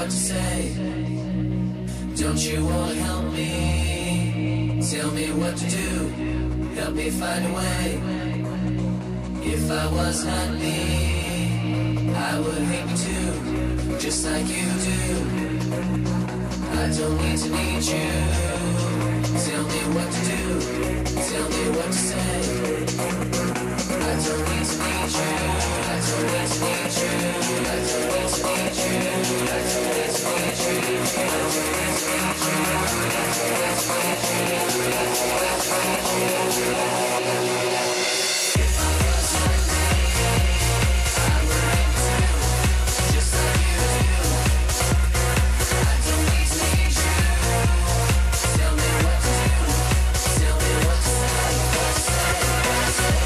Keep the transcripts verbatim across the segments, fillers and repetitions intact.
what to say. Don't you wanna help me? Tell me what to do. Help me find a way. If I was not me, I would hate me too, just like you do. I don't need to need you. Tell me what to do. Tell me what to say. I don't need to need you. I don't need to need you. I don't need to need you. I don't need to need you. I don't need to need you. I don't need to need you. I don't need to need you. If I was like me, I would hate you too, just like you do. I don't need to need you. Tell me what to do. Tell me what to say. What to say. What to say.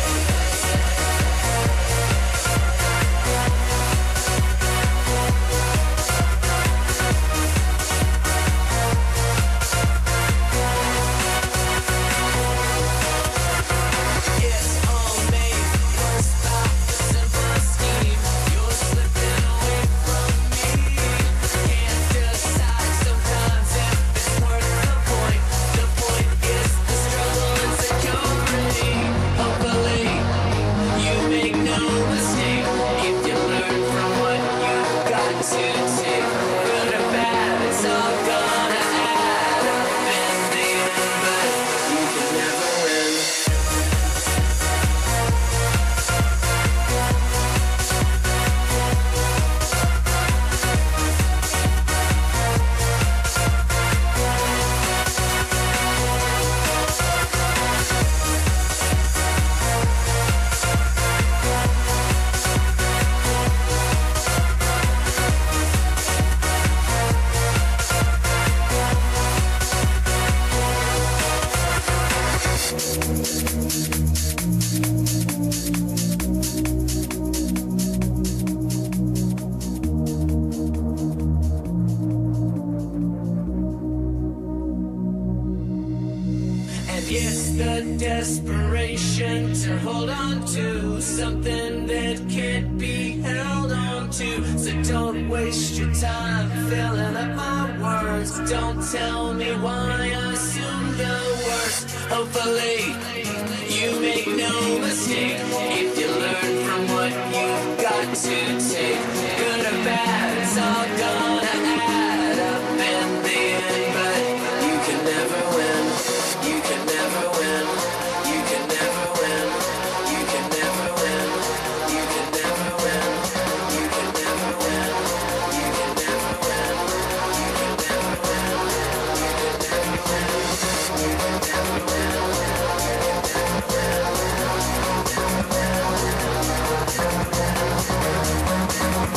Yes, the desperation to hold on to something that can't be held on to. So don't waste your time filling up my words. Don't tell me why I assume the worst. Hopefully, you make no mistake. If you learn from what you've got to take, good or bad, it's all gonna add up in the end. But you can never win. You can never win. You can never win. You can never win. You can never win. You can never win. You can never win. You can never win. You can never win. You can never win. You can never win.